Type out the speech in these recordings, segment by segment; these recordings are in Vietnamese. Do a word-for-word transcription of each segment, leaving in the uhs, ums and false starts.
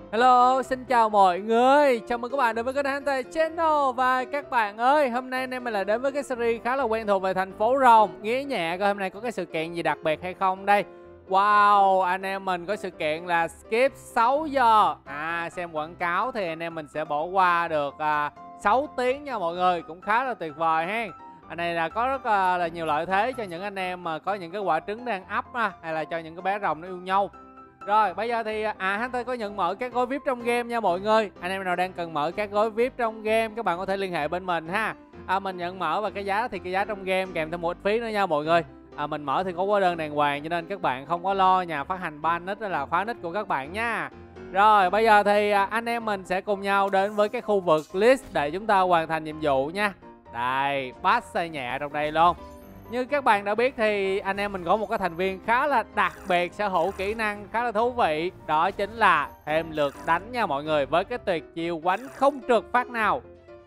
Hello, xin chào mọi người. Chào mừng các bạn đến với kênh Hunter Channel. Và các bạn ơi, hôm nay anh em mình lại đến với cái series khá là quen thuộc về thành phố Rồng. Nghe nhẹ coi hôm nay có cái sự kiện gì đặc biệt hay không đây. Wow, anh em mình có sự kiện là skip sáu giờ. À, xem quảng cáo thì anh em mình sẽ bỏ qua được à, sáu tiếng nha mọi người. Cũng khá là tuyệt vời ha. Anh này là có rất là, là nhiều lợi thế cho những anh em mà có những cái quả trứng đang ấp á, hay là cho những cái bé rồng nó yêu nhau. Rồi bây giờ thì à Hunter có nhận mở các gói vi ai pi trong game nha mọi người. Anh em nào đang cần mở các gói vi ai pi trong game các bạn có thể liên hệ bên mình ha. À, mình nhận mở và cái giá thì cái giá trong game kèm thêm một ít phí nữa nha mọi người. À, mình mở thì có hóa đơn đàng hoàng cho nên các bạn không có lo nhà phát hành ban nick hay là khóa nick của các bạn nha. Rồi bây giờ thì à, anh em mình sẽ cùng nhau đến với cái khu vực list để chúng ta hoàn thành nhiệm vụ nha. Đây, pass xe nhẹ trong đây luôn. Như các bạn đã biết thì anh em mình có một cái thành viên khá là đặc biệt, sở hữu kỹ năng khá là thú vị. Đó chính là thêm lượt đánh nha mọi người, với cái tuyệt chiêu quánh không trượt phát nào.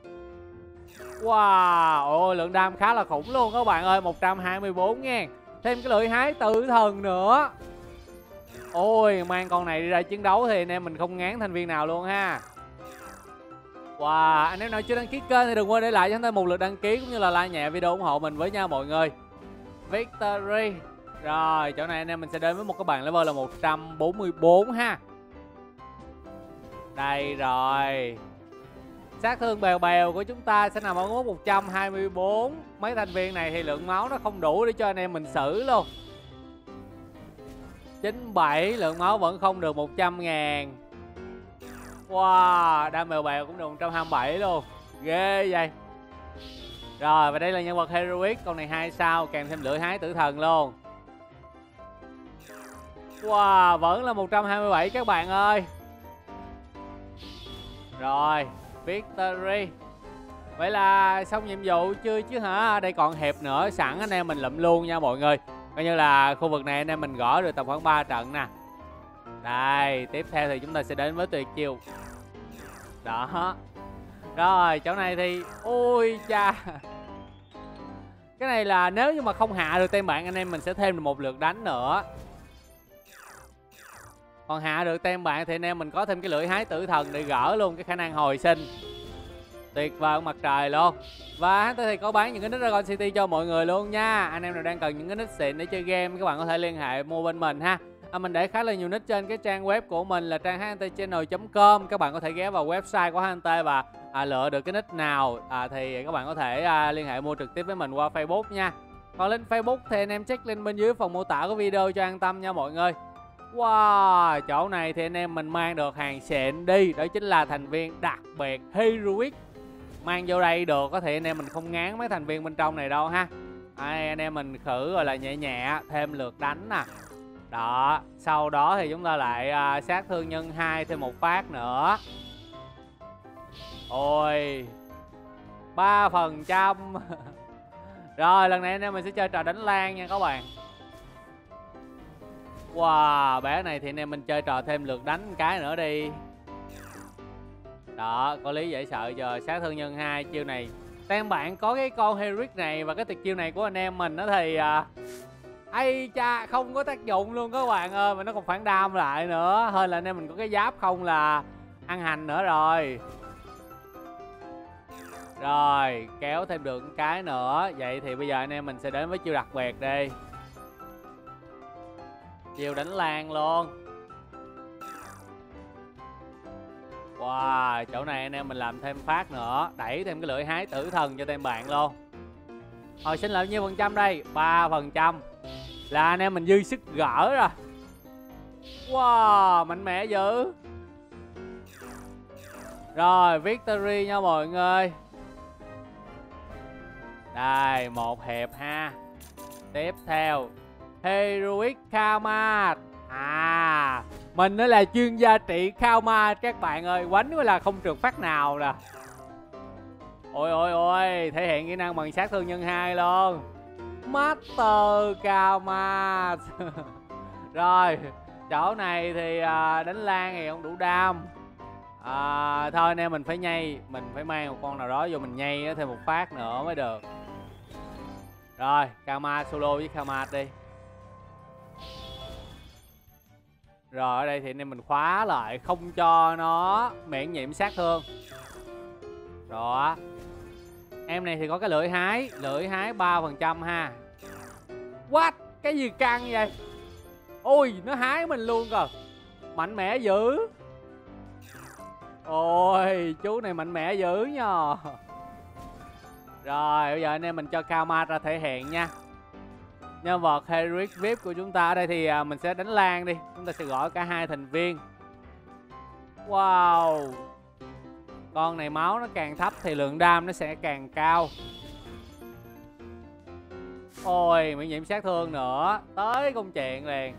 Wow, ôi lượng đam khá là khủng luôn các bạn ơi, một trăm hai mươi bốn ngàn. Thêm cái lưỡi hái tử thần nữa. Ôi, mang con này đi ra chiến đấu thì anh em mình không ngán thành viên nào luôn ha. Wow, anh em nào chưa đăng ký kênh thì đừng quên để lại cho chúng ta một lượt đăng ký cũng như là like nhẹ video ủng hộ mình với nha mọi người. Victory. Rồi, chỗ này anh em mình sẽ đến với một cái bảng level là một trăm bốn mươi bốn ha. Đây rồi. Sát thương bèo bèo của chúng ta sẽ nằm ở mức một trăm hai mươi bốn. Mấy thành viên này thì lượng máu nó không đủ để cho anh em mình xử luôn. chín mươi bảy, lượng máu vẫn không được một trăm ngàn. Wow, đam bèo bèo cũng được một trăm hai mươi bảy luôn. Ghê vậy. Rồi, và đây là nhân vật Heroic, con này hai sao kèm thêm lưỡi hái tử thần luôn. Wow, vẫn là một trăm hai mươi bảy các bạn ơi. Rồi, Victory. Vậy là xong nhiệm vụ chưa chứ hả? Đây còn hiệp nữa, sẵn anh em mình lụm luôn nha mọi người. Coi như là khu vực này anh em mình gõ được tầm khoảng ba trận nè. Đây, tiếp theo thì chúng ta sẽ đến với tuyệt chiêu. Đó. Rồi, chỗ này thì ôi cha. Cái này là nếu như mà không hạ được tem bạn anh em mình sẽ thêm được một lượt đánh nữa. Còn hạ được tem bạn thì anh em mình có thêm cái lưỡi hái tử thần để gỡ luôn cái khả năng hồi sinh. Tuyệt vời mặt trời luôn. Và hắn thì có bán những cái nick Dragon City cho mọi người luôn nha. Anh em nào đang cần những cái nick xịn để chơi game các bạn có thể liên hệ mua bên mình ha. À, mình để khá là nhiều nick trên cái trang web của mình là trang hunter channel chấm com. Các bạn có thể ghé vào website của Hunter và à, lựa được cái nick nào à, thì các bạn có thể à, liên hệ mua trực tiếp với mình qua Facebook nha. Còn link Facebook thì anh em check link bên dưới phần mô tả của video cho an tâm nha mọi người. Wow, chỗ này thì anh em mình mang được hàng xịn đi. Đó chính là thành viên đặc biệt Heroic. Mang vô đây được có thể anh em mình không ngán mấy thành viên bên trong này đâu ha. Đây, anh em mình khử rồi là nhẹ nhẹ thêm lượt đánh nè. Đó, sau đó thì chúng ta lại à, sát thương nhân hai thêm một phát nữa. Ôi, ba phần trăm. Rồi, lần này anh em mình sẽ chơi trò đánh lan nha các bạn. Wow, bé này thì anh em mình chơi trò thêm lượt đánh một cái nữa đi. Đó, có lý dễ sợ giờ. Sát thương nhân hai chiêu này. Tem bạn có cái con Heroic này và cái tuyệt chiêu này của anh em mình đó thì à, ây cha không có tác dụng luôn các bạn ơi. Mà nó còn phản đam lại nữa. Hơn là anh em mình có cái giáp không là ăn hành nữa rồi. Rồi, kéo thêm được một cái nữa. Vậy thì bây giờ anh em mình sẽ đến với chiêu đặc biệt đi. Chiêu đánh lan luôn. Wow, chỗ này anh em mình làm thêm phát nữa. Đẩy thêm cái lưỡi hái tử thần cho tem bạn luôn. Hồi sinh là bao nhiêu phần trăm đây? ba phần trăm. Là anh em mình dư sức gỡ rồi. Wow, mạnh mẽ dữ. Rồi, Victory nha mọi người. Đây, một hiệp ha. Tiếp theo Heroic Karma. À, mình nó là chuyên gia trị Karma các bạn ơi. Quánh mới là không trượt phát nào nè. Ôi ôi ôi, thể hiện kỹ năng bằng sát thương nhân hai luôn. Master Karma. Rồi, chỗ này thì à, đánh lan thì không đủ đam. À, thôi anh em mình phải nhây. Mình phải mang một con nào đó vô mình nhây thêm một phát nữa mới được. Rồi, Karma solo với Karma đi. Rồi ở đây thì anh em mình khóa lại, không cho nó miễn nhiễm sát thương. Đó. Em này thì có cái lưỡi hái, lưỡi hái ba phần trăm ha. What? Cái gì căng vậy? Ôi, nó hái mình luôn kìa. Mạnh mẽ dữ. Ôi, chú này mạnh mẽ dữ nhờ. Rồi, bây giờ anh em mình cho Karma ra thể hiện nha. Nhân vật Heroic vi ai pi của chúng ta ở đây thì à, mình sẽ đánh Lan đi. Chúng ta sẽ gọi cả hai thành viên. Wow. Con này máu nó càng thấp thì lượng đam nó sẽ càng cao. Ôi, miễn nhiễm sát thương nữa. Tới công chuyện liền.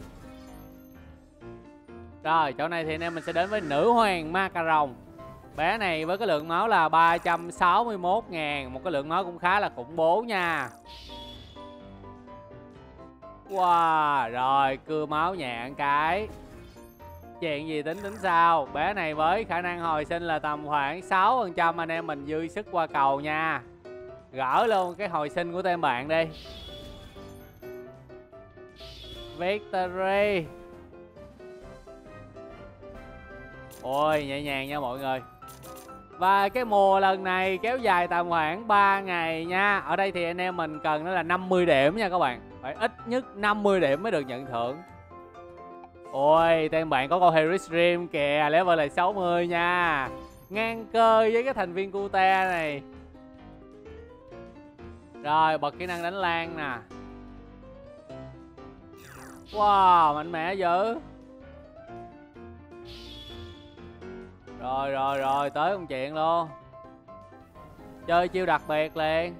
Rồi, chỗ này thì anh em mình sẽ đến với nữ hoàng Macaron. Bé này với cái lượng máu là ba trăm sáu mươi mốt ngàn. Một cái lượng máu cũng khá là khủng bố nha. Wow, rồi cưa máu nhẹ cái. Chuyện gì tính tính sao. Bé này với khả năng hồi sinh là tầm khoảng sáu phần trăm. Anh em mình dư sức qua cầu nha. Gỡ luôn cái hồi sinh của tên bạn đi. Victory. Ôi nhẹ nhàng nha mọi người. Và cái mùa lần này kéo dài tầm khoảng ba ngày nha. Ở đây thì anh em mình cần nó là năm mươi điểm nha các bạn. Phải ít nhất năm mươi điểm mới được nhận thưởng. Ôi tên bạn có con Heroic Dream kìa. Level là sáu mươi nha. Ngang cơ với cái thành viên Cute này. Rồi bật kỹ năng đánh Lan nè. Wow mạnh mẽ dữ. Rồi rồi rồi tới công chuyện luôn. Chơi chiêu đặc biệt liền.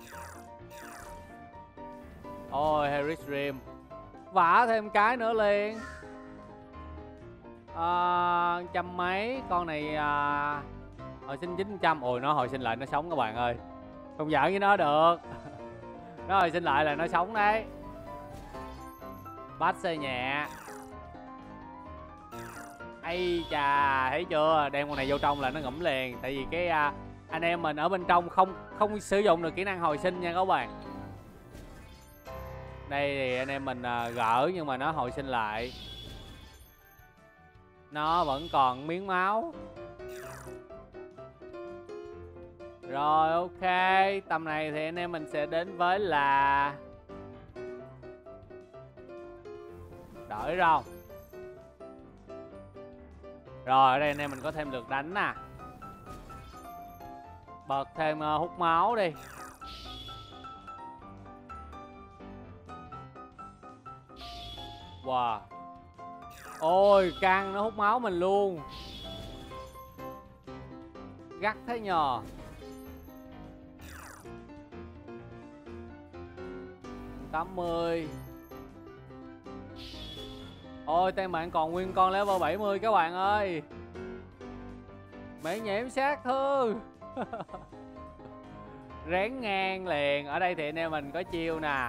Ôi Heroic Dream. Vả thêm cái nữa liền. À, trăm mấy. Con này à, hồi sinh chín trăm. Ôi nó hồi sinh lại nó sống các bạn ơi. Không giỡn với nó được. Nó hồi sinh lại là nó sống đấy. Bát xe nhẹ. Ây chà, thấy chưa? Đem con này vô trong là nó ngủm liền. Tại vì cái à, anh em mình ở bên trong không không sử dụng được kỹ năng hồi sinh nha các bạn. Đây thì anh em mình à, gỡ nhưng mà nó hồi sinh lại. Nó vẫn còn miếng máu. Rồi ok, tầm này thì anh em mình sẽ đến với là đổi rồng. Rồi ở đây anh em mình có thêm lượt đánh nè. Bật thêm uh, hút máu đi. Wow. Ôi căng nó hút máu mình luôn. Gắt thế nhờ. tám mươi. Ôi tên bạn còn nguyên con level bảy mươi các bạn ơi. Miễn nhiễm sát thương. Rén ngang liền. Ở đây thì anh em mình có chiêu nè.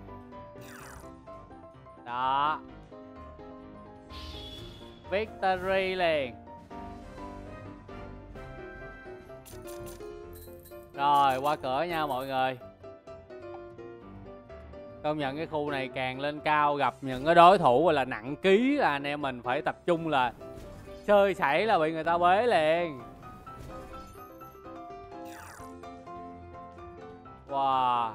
Đó. Victory liền. Rồi qua cửa nha mọi người. Công nhận cái khu này càng lên cao gặp những cái đối thủ gọi là nặng ký là anh em mình phải tập trung là chơi sảy là bị người ta bế liền. Wow.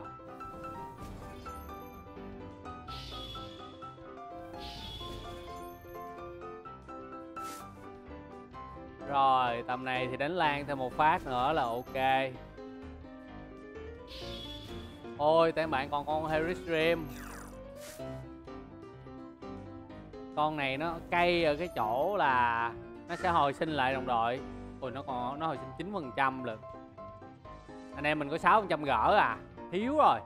Rồi tầm này thì đánh Lan thêm một phát nữa là ok. Ôi tên bạn còn con Heroic Dream. Con này nó cay ở cái chỗ là nó sẽ hồi sinh lại đồng đội. Ôi nó còn nó hồi sinh chín phần trăm lận. Anh em mình có sáu phần trăm gỡ à. Thiếu rồi.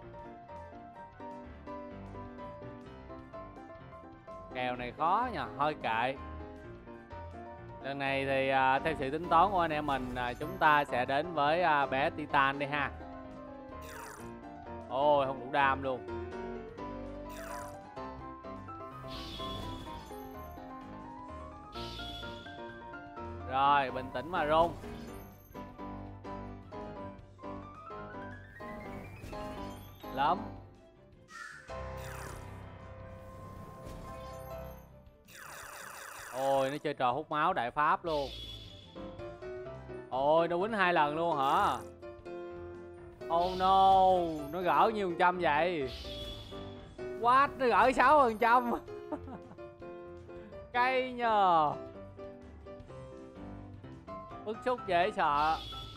Kèo này khó nha. Thôi kệ. Lần này thì à, theo sự tính toán của anh em mình à, chúng ta sẽ đến với à, bé Titan đi ha. Ôi không đủ đam luôn. Rồi bình tĩnh mà rung. Lắm. ơi, nó chơi trò hút máu đại pháp luôn. Ôi, nó quýnh hai lần luôn hả? Oh no, nó gỡ nhiêu phần trăm vậy? What, nó gỡ sáu phần trăm. Cay nhờ. Bức xúc dễ sợ.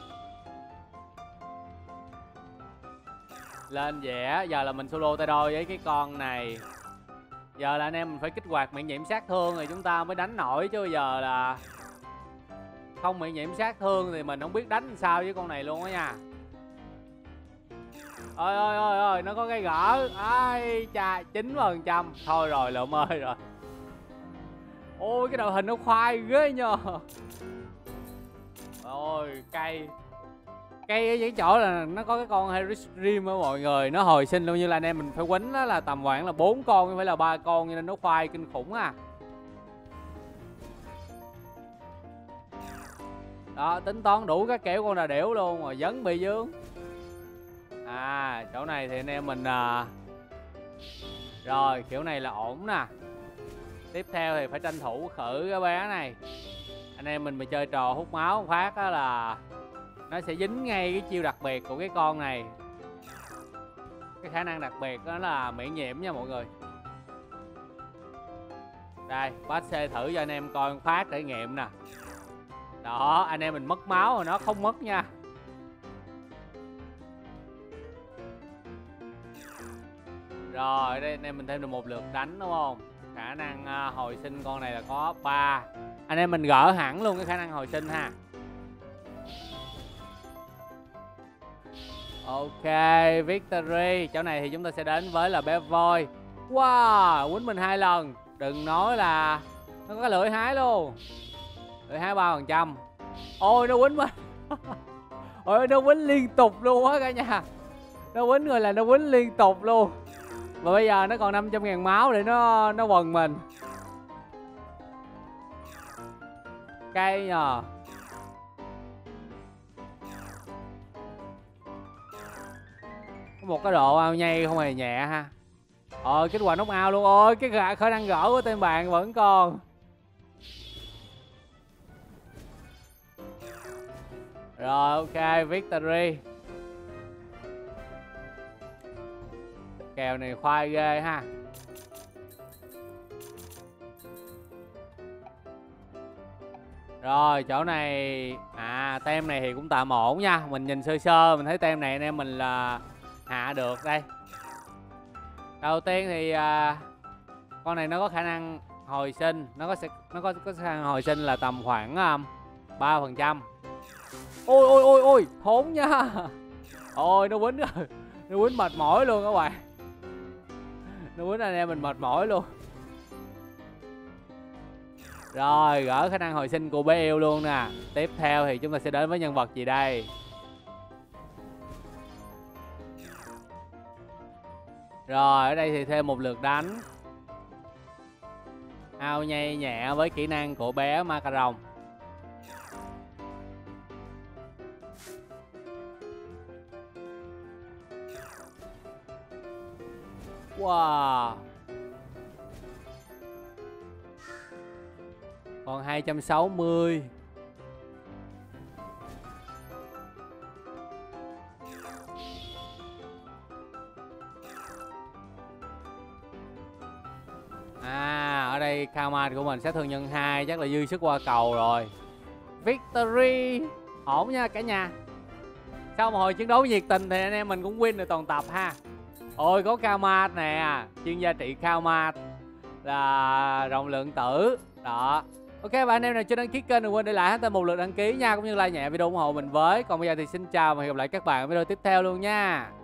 Lên vẽ, giờ là mình solo tay đôi với cái con này. Giờ là anh em mình phải kích hoạt miễn nhiễm sát thương rồi chúng ta mới đánh nổi, chứ bây giờ là không miễn nhiễm sát thương thì mình không biết đánh làm sao với con này luôn á nha. Ôi ôi ôi ôi, nó có cái gỡ. Ai cha, chín phần trăm. Thôi rồi, lượm ơi rồi. Ôi cái đội hình nó khoai ghê nhờ. Ôi cay. Cay ở những chỗ là nó có cái con Harris Dream á mọi người. Nó hồi sinh luôn, như là anh em mình phải quýnh đó là tầm khoảng là bốn con, không phải là ba con, cho nên nó khoai kinh khủng à. Đó, tính toán đủ các kiểu con đà điểu luôn rồi vẫn bị dướng. À, chỗ này thì anh em mình à... rồi, kiểu này là ổn nè. Tiếp theo thì phải tranh thủ khử cái bé này. Anh em mình mà chơi trò hút máu phát á là nó sẽ dính ngay cái chiêu đặc biệt của cái con này. Cái khả năng đặc biệt đó là miễn nhiễm nha mọi người. Đây, bác xe thử cho anh em coi phát để nghiệm nè. Đó, anh em mình mất máu rồi nó không mất nha. Rồi, đây anh em mình thêm được một lượt đánh đúng không? Khả năng uh, hồi sinh con này là có ba. Anh em mình gỡ hẳn luôn cái khả năng hồi sinh ha. Ok, victory. Chỗ này thì chúng ta sẽ đến với là bé voi. Wow, quýnh mình hai lần. Đừng nói là nó có cái lưỡi hái luôn. Lưỡi hái ba phần trăm. Ôi nó quýnh mình. Ôi nó quýnh liên tục luôn á cả nhà. Nó quýnh rồi là nó quýnh liên tục luôn. Và bây giờ nó còn năm trăm ngàn máu để nó nó quần mình. Cay nhờ. Có một cái độ ao nhây không hề nhẹ ha. Ờ, kết quả knock out luôn. Ôi cái gã khả năng gỡ của tên bạn vẫn còn. Rồi ok, victory. Kèo này khoai ghê ha. Rồi chỗ này à, tem này thì cũng tạm ổn nha. Mình nhìn sơ sơ mình thấy tem này anh em mình là hạ được đây. Đầu tiên thì à, con này nó có khả năng hồi sinh, nó có sẽ nó có có khả năng hồi sinh là tầm khoảng um, ba phần trăm. Ôi ôi ôi ôi, thốn nha. Ôi nó quýnh rồi. Nó quýnh mệt mỏi luôn các bạn. Nó quýnh anh em mình mệt mỏi luôn. Rồi, gỡ khả năng hồi sinh của bé yêu luôn nè. Tiếp theo thì chúng ta sẽ đến với nhân vật gì đây? Rồi, ở đây thì thêm một lượt đánh. Ao nhây nhẹ với kỹ năng của bé Macaron. Wow. Còn hai trăm sáu mươi. À, ở đây Kamat của mình sát thương nhân hai, chắc là dư sức qua cầu rồi. Victory. Ổn nha cả nhà. Sau một hồi chiến đấu nhiệt tình thì anh em mình cũng win được toàn tập ha. Ôi có Kamat nè, chuyên gia trị Kamat là rộng lượng tử. Đó. Ok, và anh em nào chưa đăng ký kênh đừng quên để lại hết tên một lượt đăng ký nha, cũng như like nhẹ video ủng hộ mình với. Còn bây giờ thì xin chào và hẹn gặp lại các bạn ở video tiếp theo luôn nha.